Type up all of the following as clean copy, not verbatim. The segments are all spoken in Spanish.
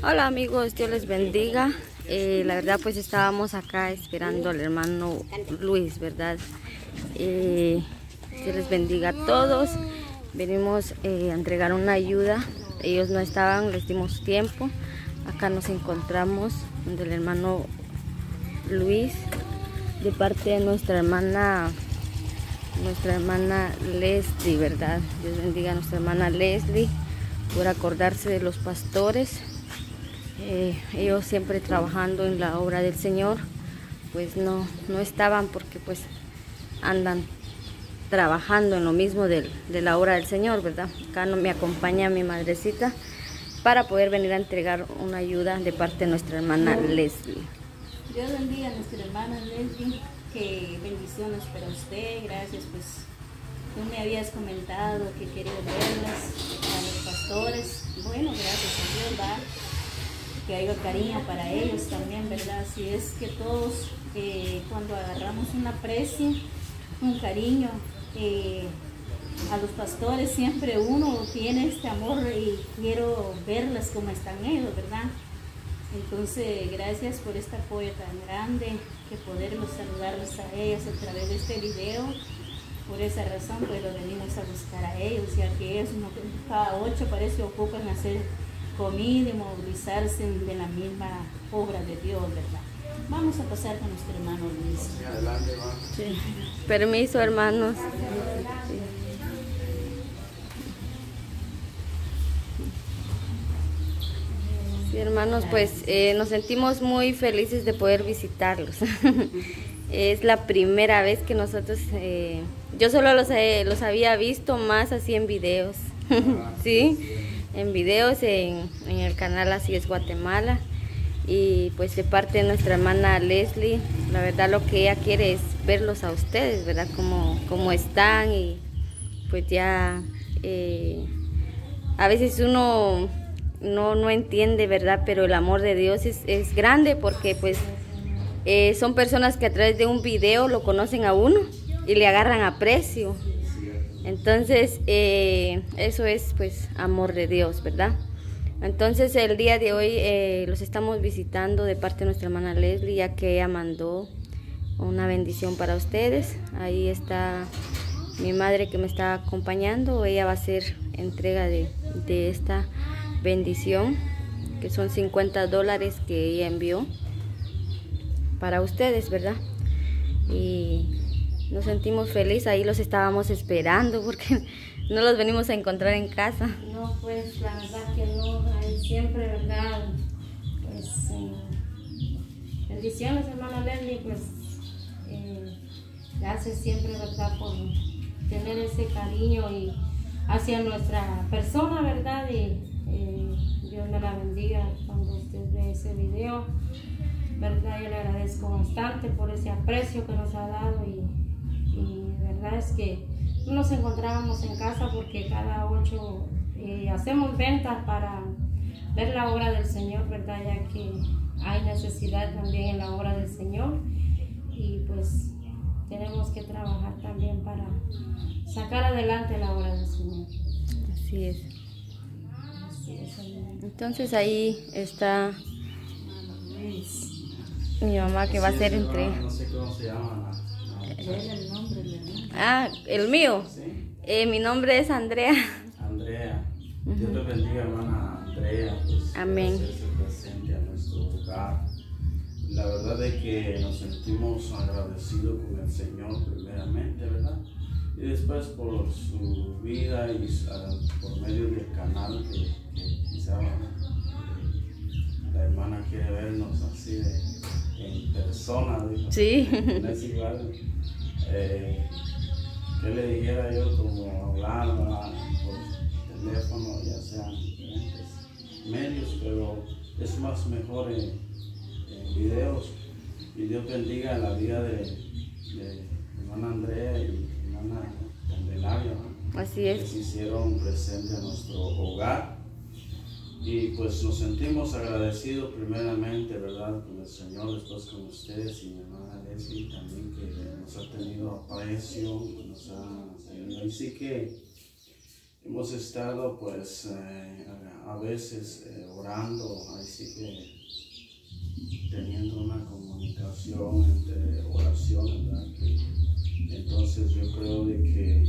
Hola amigos, Dios les bendiga. La verdad pues estábamos acá esperando al hermano Luis, ¿verdad? Dios les bendiga a todos. Venimos a entregar una ayuda. Ellos no estaban, les dimos tiempo. Acá nos encontramos del hermano Luis, de parte de nuestra hermana Leslie, ¿verdad? Dios bendiga a nuestra hermana Leslie por acordarse de los pastores. Ellos siempre trabajando en la obra del Señor, pues no estaban porque pues andan trabajando en lo mismo de la obra del Señor, ¿verdad? Acá no me acompaña mi madrecita para poder venir a entregar una ayuda de parte de nuestra hermana Leslie. Dios bendiga a nuestra hermana Leslie, que bendiciones para usted. Gracias, pues tú me habías comentado que quería verlas a los pastores. Bueno, gracias a Dios, va, que haya cariño para ellos también, ¿verdad? Si es que todos cuando agarramos un aprecio, un cariño a los pastores, siempre uno tiene este amor y quiero verlas como están ellos, ¿verdad? Entonces, gracias por este apoyo tan grande, que poderlos saludarlos a ellos a través de este video. Por esa razón, pues lo venimos a buscar a ellos, ya que ellos cada 8 parece ocupan hacer comida y movilizarse de la misma obra de Dios, ¿verdad? Vamos a pasar con nuestro hermano Luis. Sí, adelante, hermano. Sí. Permiso, hermanos. Sí, hermanos, pues nos sentimos muy felices de poder visitarlos. Es la primera vez que nosotros, yo solo los había visto más así en videos, ¿sí? En videos en el canal Así es Guatemala. Y pues de parte de nuestra hermana Leslie, la verdad lo que ella quiere es verlos a ustedes, ¿verdad? Cómo están, y pues ya a veces uno no entiende, ¿verdad? Pero el amor de Dios es grande, porque pues son personas que a través de un video lo conocen a uno y le agarran aprecio. Entonces eso es pues amor de Dios, ¿verdad? Entonces el día de hoy los estamos visitando de parte de nuestra hermana Leslie, ya que ella mandó una bendición para ustedes. Ahí está mi madre que me está acompañando. Ella va a hacer entrega de esta bendición, que son $50 que ella envió para ustedes, ¿verdad? Y nos sentimos felices. Ahí los estábamos esperando porque no los venimos a encontrar en casa. No, pues la verdad que no, hay siempre, ¿verdad? Pues bendiciones, hermana Leslie, pues gracias siempre, ¿verdad? Por tener ese cariño y hacia nuestra persona, ¿verdad? Y Dios me la bendiga cuando usted ve ese video, ¿verdad? Yo le agradezco bastante por ese aprecio que nos ha dado, y verdad es que no nos encontrábamos en casa porque cada 8 hacemos ventas para ver la obra del Señor, ¿verdad? Ya que hay necesidad también en la obra del Señor, y pues tenemos que trabajar también para sacar adelante la obra del Señor. Así es. Así es, amén. Entonces ahí está mi mamá, que va a hacer entrega. No sé cómo se llama. El nombre, ¿verdad? Ah, el mío. ¿Sí? Mi nombre es Andrea. Andrea. Dios te bendiga, hermana Andrea. Pues, Amén. por hacerse presente a nuestro hogar. La verdad es que nos sentimos agradecidos con el Señor primeramente, ¿verdad? Y después por su vida y por medio del canal que quizá la hermana quiere vernos así en persona, dijo. Sí. No es igual. ¿Qué le dijera yo? Como hablar por teléfono, ya sean diferentes medios, pero es más mejor en videos. Y Dios bendiga la vida de hermana Andrea y hermana Candelaria, ¿no? Así Que es. se hicieron presentes en nuestro hogar. Y pues nos sentimos agradecidos primeramente, ¿verdad? Con el Señor, después con ustedes y mi hermana Leslie también, que nos ha tenido aprecio, nos ha tenido. Y sí que hemos estado pues a veces orando, ahí sí que teniendo una comunicación entre oraciones, ¿verdad? Entonces yo creo de que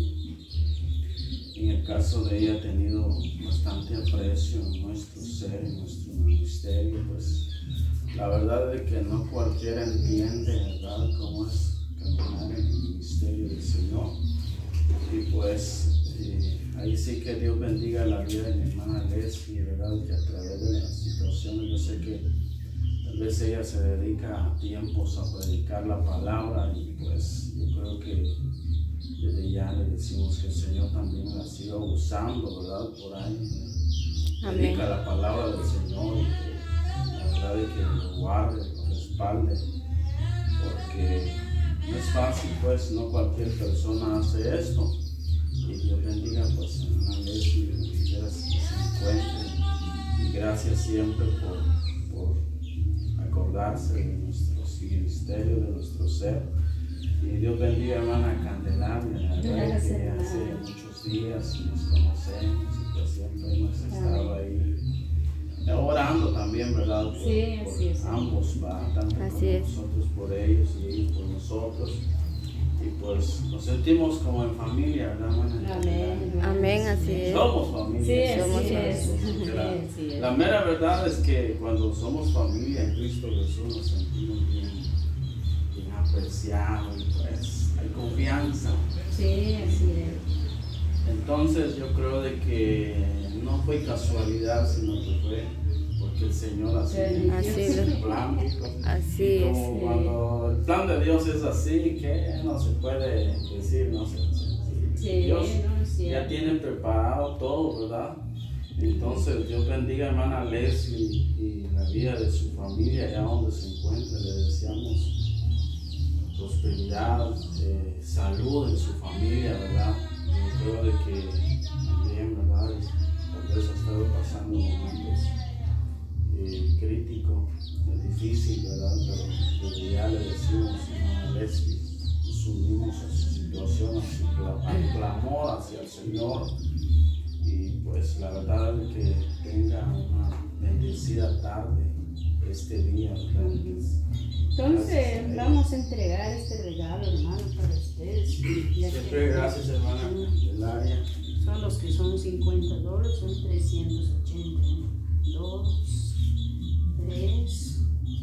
en el caso de ella ha tenido bastante aprecio en nuestro ser, en nuestro ministerio, pues la verdad es que no cualquiera entiende, ¿verdad?, cómo es caminar en el ministerio del Señor. Y pues ahí sí que Dios bendiga la vida de mi hermana Leslie, ¿verdad?, que a través de las situaciones, yo sé que tal vez ella se dedica a tiempos a predicar la palabra, y pues yo creo que desde ya le decimos que el Señor también la siga usando, ¿verdad?, por ahí. Amén. Predica la palabra del Señor, y que la verdad es que lo guarde, lo respalde, porque no es fácil, pues no cualquier persona hace esto. Y Dios bendiga pues a una Leslie, donde quiera que se encuentre, y gracias siempre por acordarse de nuestro ministerio, de nuestro ser. Y Dios bendiga a hermana Candelaria, la verdad es que hace muchos días nos conocemos, y pues siempre hemos estado ahí orando también, ¿verdad? Por ambos, ¿va? Tanto por nosotros por ellos y ellos por nosotros. Y pues nos sentimos como en familia, ¿verdad, hermana? Amén. Amén, así es. Somos familia. Sí, somos es. La mera verdad es que cuando somos familia en Cristo Jesús nos sentimos bien apreciados, y pues hay confianza. Sí, así es. Entonces yo creo de que no fue casualidad, sino que fue porque el Señor así es el plan. Así es. Como cuando el plan de Dios es así, que no se puede decir, no sé. Dios ya tiene preparado todo, ¿verdad? Entonces Dios bendiga a hermana Leslie y la vida de su familia allá donde se encuentra. Le deseamos prosperidad, salud en su familia, ¿verdad? Yo creo de que también, ¿verdad?, tal vez ha estado pasando momentos críticos, difíciles, ¿verdad? Pero desde ya le decimos a Leslie, nos unimos a su situación, a su clamor hacia el Señor, y pues la verdad es que tenga una bendecida tarde este día, ¿verdad? Entonces vamos a entregar este regalo, hermano, para ustedes. Siempre gracias, hermana Candelaria. Son los que son $50, son 380. 2, 3,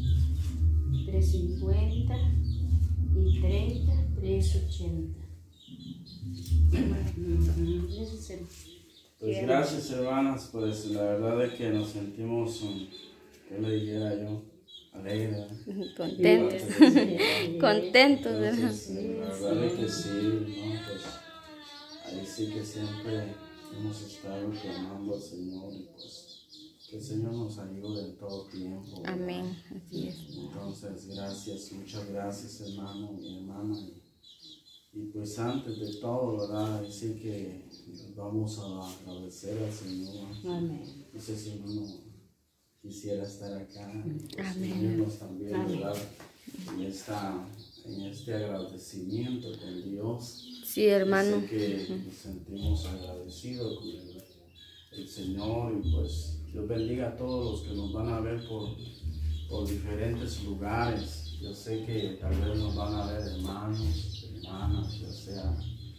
350 y 30, 380. Pues gracias, hermanas, pues la verdad es que nos sentimos, ¿qué le dijera yo? Alegres. Contentos. Contentos, ¿verdad? La verdad es que sí, ¿no? Pues ahí sí que siempre hemos estado clamando al Señor, y pues que el Señor nos ayude en todo tiempo, ¿verdad? Amén, así es. Entonces, gracias, muchas gracias, hermano y hermana. Y pues antes de todo, ¿verdad? Ahí sí que vamos a agradecer al Señor. Amén. No sé si hermano quisiera estar acá, pues, unirnos también, ¿verdad? En este agradecimiento con Dios. Sí, hermano. Sé que nos sentimos agradecidos con el Señor, y pues Dios bendiga a todos los que nos van a ver por diferentes lugares. Yo sé que tal vez nos van a ver hermanos, hermanas, ya sea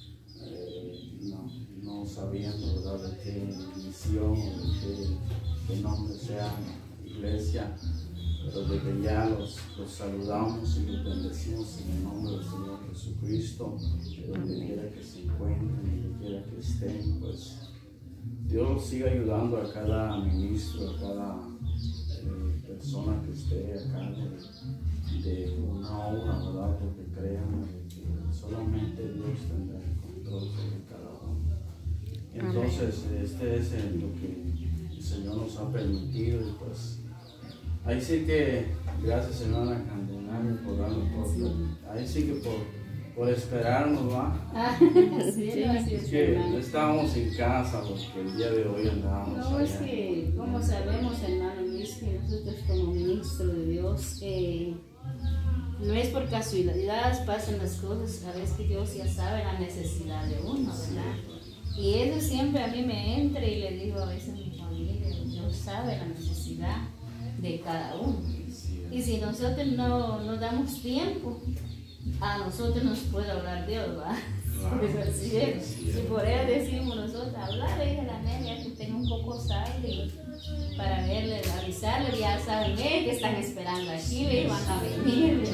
no sabiendo, ¿verdad?, de qué misión o de qué nombre sea iglesia, pero desde ya los saludamos y los bendecimos en el nombre del Señor Jesucristo, de donde quiera que se encuentren, donde quiera que estén. Pues Dios siga ayudando a cada ministro, a cada persona que esté acá de una obra, ¿verdad? Porque créanme que solamente Dios tendrá el control sobre cada uno. Entonces, este es lo que el Señor nos ha permitido, y pues ahí sí que gracias, hermana Candelaria, por darnos ahí sí que por esperarnos, ¿va? Sí, Es que no estábamos en casa porque el día de hoy andábamos no, allá. es que, como sabemos, hermano Luis, que nosotros como ministro de Dios, no es por casualidad, pasan las cosas, a veces que Dios ya sabe la necesidad de uno, ¿verdad? Y eso siempre a mí me entra, y le digo a veces a mi familia, Dios sabe la necesidad necesidad de cada uno. Y si nosotros no nos damos tiempo, a nosotros nos puede hablar Dios, ¿va? Pues así es. Y por eso decimos nosotros, hablarle a la Nelia que tenga un poco sal para verle, avisarle, ya saben que están esperando aquí y van a venir.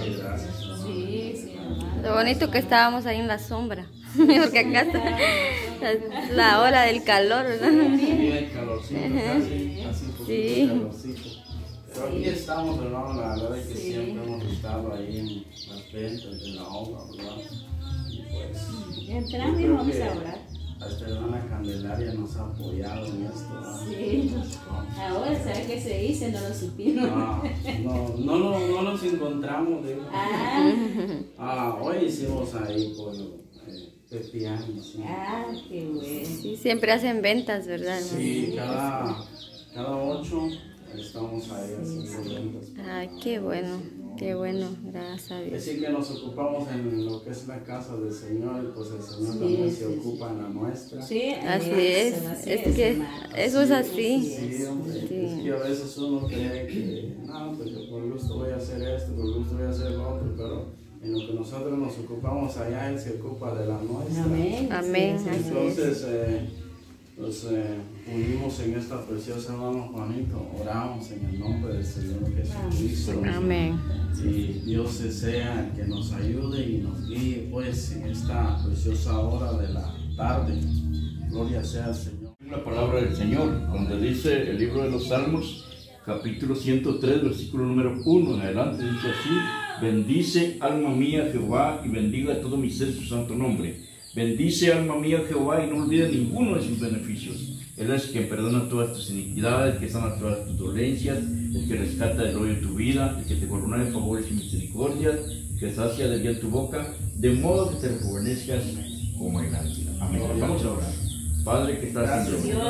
Sí, hermano. Lo bonito que estábamos ahí en la sombra, porque acá está la hora del calor, ¿verdad? Sí, hay calorcito, casi un poquito de calorcito. Pero aquí estamos, hermano, la verdad es que siempre hemos estado ahí en las ventas de la obra, ¿verdad? Y pues, entramos y vamos a orar. Hasta hermana Candelaria nos ha apoyado en esto, ¿verdad? Sí. Ahora, ¿sabes qué se dice? No lo supimos. No nos encontramos, digo. Hoy hicimos ahí pollo pepiano, ¿sí? Qué bueno. Sí, siempre hacen ventas, ¿verdad, hermano? Sí, cada 8 estamos ahí haciendo ventas. Ay, qué bueno, gracias a Dios. Así que nos ocupamos en lo que es la casa del Señor, y pues el Señor también se ocupa en la nuestra. Sí, así es que eso es así. Sí, hombre, es que a veces uno cree que, no, pues yo por gusto voy a hacer esto, por gusto voy a hacer lo otro, pero en lo que nosotros nos ocupamos allá, Él se ocupa de la nuestra. Amén. Entonces, nos unimos en esta preciosa, hermano Juanito, oramos en el nombre del Señor Jesucristo. Amén. Y Dios sea el que nos ayude y nos guíe pues en esta preciosa hora de la tarde. Gloria sea al Señor. La palabra del Señor, donde dice el libro de los Salmos, capítulo 103, versículo número 1 en adelante, dice así: bendice alma mía Jehová y bendiga todo mi ser su santo nombre. Bendice alma mía Jehová y no olvide ninguno de sus beneficios. Él es quien perdona todas tus iniquidades, el que sana todas tus dolencias, el que rescata del hoyo tu vida, el que te corona de favores y misericordias, el que sacia de bien tu boca, de modo que te rejuvenezcas como el águila. Amén. Vamos a orar. Padre que estás en el cielo,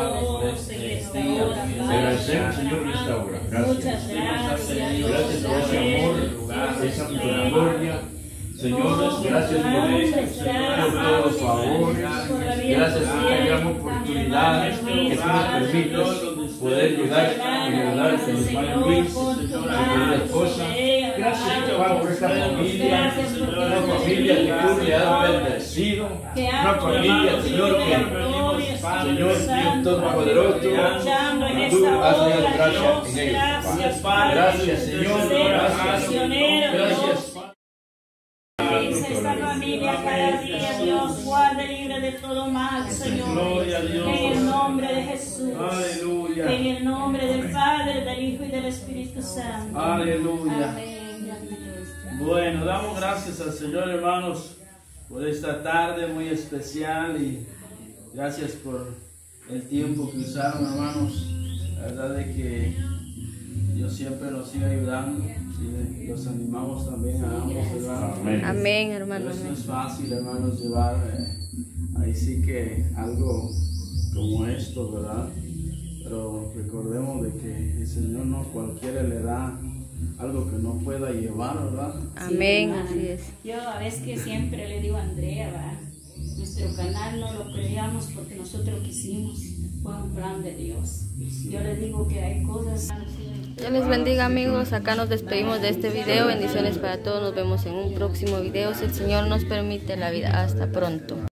te agradecemos, Señor, en esta hora. Gracias. Gracias por ese amor, esa misericordia. Señor, gracias por todos los favores, gracias por la gran oportunidad que tú nos permites poder llegar y ayudar a mi hermano Luis, su querida esposa. Gracias, Jehová, por esta familia, una familia que tú le has bendecido, una familia, Señor, que, Señor, Dios Todopoderoso, tú has dado gracias en ellos. Gracias, Señor, gracias. Esta familia cada día, Dios, guarde libre de todo mal, Señor. En el nombre de Jesús. Aleluya. En el nombre del Padre, del Hijo y del Espíritu Santo. Aleluya. Amén. Bueno, damos gracias al Señor, hermanos, por esta tarde muy especial, y gracias por el tiempo que usaron, hermanos. La verdad es que Dios siempre nos sigue ayudando. Y los animamos también a ambos, hermanos. Amén, hermano. Pero eso no es fácil, hermanos, llevar ahí sí que algo como esto, ¿verdad? Pero recordemos de que el Señor no cualquiera le da algo que no pueda llevar, ¿verdad? Amén, Sí, así es. Yo a veces que siempre le digo a Andrea, ¿va? Nuestro canal no lo creamos porque nosotros quisimos, fue un plan de Dios. Yo le digo que hay cosas... Dios les bendiga, amigos. Acá nos despedimos de este video. Bendiciones para todos. Nos vemos en un próximo video, si el Señor nos permite la vida. Hasta pronto.